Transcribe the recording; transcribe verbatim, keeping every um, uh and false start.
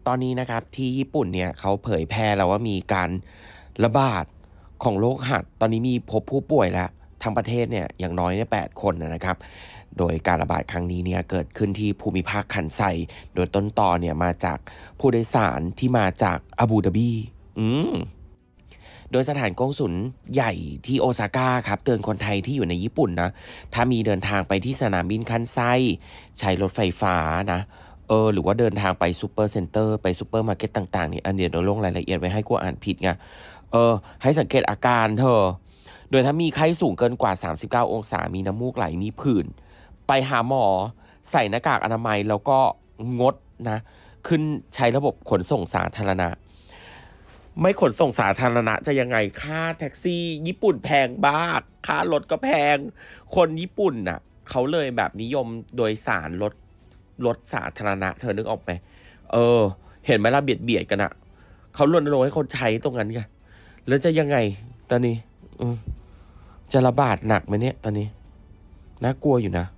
ตอนนี้นะครับที่ญี่ปุ่นเนี่ยเขาเผยแพร่แล้วว่ามีการระบาดของโรคหัดตอนนี้มีพบผู้ป่วยแล้วทั้งประเทศเนี่ยอย่างน้อยเนี่ยแปดคนนะครับ โดยการระบาดครั้งนี้เนี่ยเกิดขึ้นที่ภูมิภาคคันไซโดยต้นตอเนี่ยมาจากผู้โดยสารที่มาจากอาบูดาบีอืม โดยสถานกงสุลใหญ่ที่โอซาก้าครับเตือนคนไทยที่อยู่ในญี่ปุ่นนะถ้ามีเดินทางไปที่สนามบินคันไซใช้รถไฟฟ้านะเออหรือว่าเดินทางไปซูเปอร์เซ็นเตอร์ไปซูเปอร์มาร์เก็ตต่างๆนี่อันเดียวเราลงรายละเอียดไว้ให้กลัวอ่านผิดไงเออให้สังเกตอาการเธอโดยถ้ามีไข้สูงเกินกว่าสามสิบเก้าองศามีน้ำมูกไหลมีผื่นไปหาหมอใส่หน้ากากอนามัยแล้วก็งดนะขึ้นใช้ระบบขนส่งสาธารณะ ไม่ขนส่งสาธารณะจะยังไงค่าแท็กซี่ญี่ปุ่นแพงบ้ากค่ารถก็แพงคนญี่ปุ่นน่ะเขาเลยแบบนิยมโดยสารรถรถสาธารณะเธอนึกออกไหมเออเห็นไหมล่ะเบียดเบียดกันอะเขารณรงค์ให้คนใช้ตรงนั้นไงแล้วจะยังไงตอนนี้อืมจะระบาดหนักไหมเนี่ยตอนนี้น่ากลัวอยู่นะ